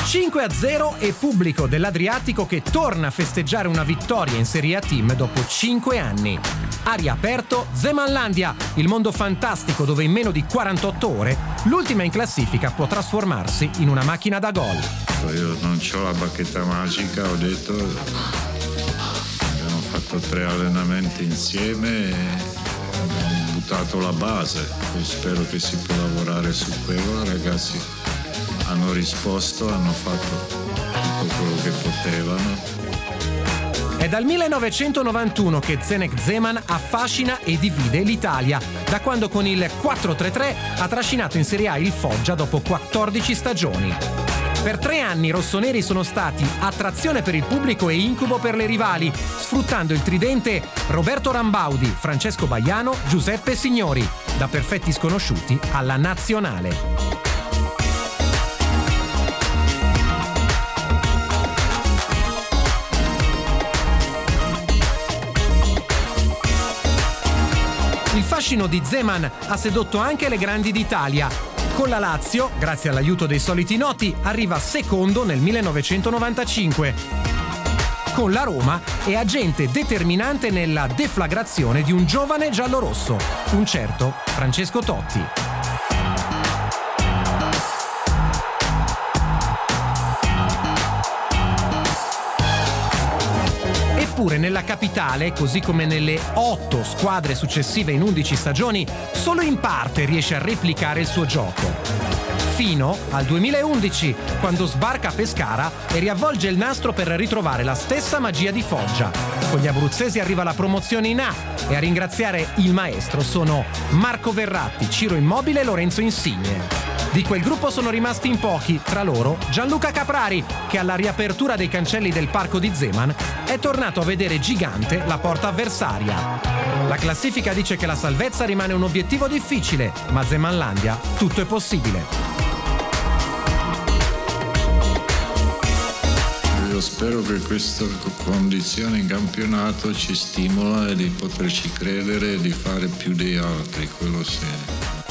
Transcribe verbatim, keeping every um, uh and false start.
cinque a zero e pubblico dell'Adriatico che torna a festeggiare una vittoria in Serie A Team dopo cinque anni. Ha riaperto Zemanlandia, il mondo fantastico dove in meno di quarantotto ore l'ultima in classifica può trasformarsi in una macchina da gol. Io non ho la bacchetta magica, ho detto, abbiamo fatto tre allenamenti insieme e abbiamo buttato la base. Poi spero che si può lavorare su quello, i ragazzi hanno risposto, hanno fatto tutto quello che potevano. È dal millenovecentonovantuno che Zdeněk Zeman affascina e divide l'Italia, da quando con il quattro tre tre ha trascinato in Serie A il Foggia dopo quattordici stagioni. Per tre anni i rossoneri sono stati attrazione per il pubblico e incubo per le rivali, sfruttando il tridente Roberto Rambaudi, Francesco Baiano, Giuseppe Signori, da perfetti sconosciuti alla nazionale. Il fascino di Zeman ha sedotto anche le grandi d'Italia. Con la Lazio, grazie all'aiuto dei soliti noti, arriva secondo nel millenovecentonovantacinque. Con la Roma è agente determinante nella deflagrazione di un giovane giallorosso, un certo Francesco Totti. Eppure nella capitale, così come nelle otto squadre successive in undici stagioni, solo in parte riesce a replicare il suo gioco. Fino al duemilaundici, quando sbarca a Pescara e riavvolge il nastro per ritrovare la stessa magia di Foggia. Con gli abruzzesi arriva la promozione in A e a ringraziare il maestro sono Marco Verratti, Ciro Immobile e Lorenzo Insigne. Di quel gruppo sono rimasti in pochi, tra loro Gianluca Caprari, che alla riapertura dei cancelli del parco di Zeman è tornato a vedere gigante la porta avversaria. La classifica dice che la salvezza rimane un obiettivo difficile, ma a Zemanlandia tutto è possibile. Io spero che questa condizione in campionato ci stimola e di poterci credere e di fare più degli altri, quello sì.